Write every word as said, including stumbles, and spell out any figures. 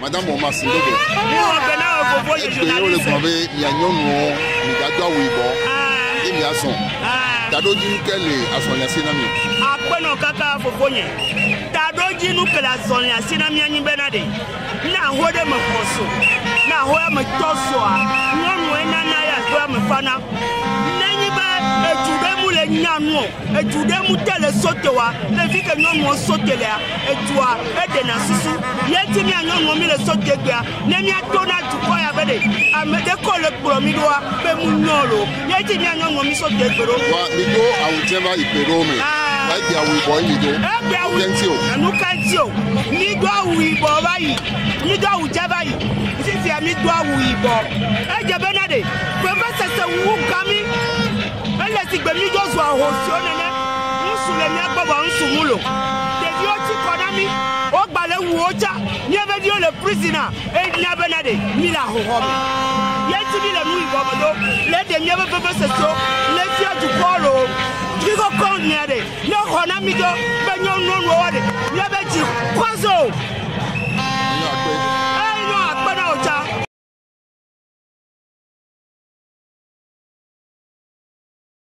Madame Oma Sindogo. Moi, ben, vous voyez, journaliste. Il y a un nom, il y a un nom, il y a un son. Tado dit qu'elle est à son assinami. Après, non, caca, vous voyez. Tado dit nous que la zone est assinami à Nibenade. Na hode me poso. Na hode me toso. Non, non, na ya doit me fana. Nani ba et tu demu le nyano. Et tu demu tele sotewa. Le vie que non mon sote là. Et toi, et de na susu. Yeti mi anyo mo mi le sote gba. Nemi atona tu ko ya bede. Amede ko le promidoa be mu nyolo. Yeti mi anyo mo mi sote gbero. Wa mi go awujema ipero me. Ba dia wi boy mi do. E gba wi. Anu kanti o. Ni do wi bo bayi. Ni do awuje bayi. Sisi ami do wi bo. E je benade. Professor se wu kami. Elle est si bien mis dans un rossio, nous sous les miens pour un soumulo. Des vieux qui connaissent, au balai ou au chat, n'y avait dit le président, et il n'y avait pas de mille à Rome. Il y a dit le mouille Bobo, les derniers peuvent se sauver, les filles du polo, qui vont connaître, le Ronamido, Benyon non, il y avait dit Croiseau.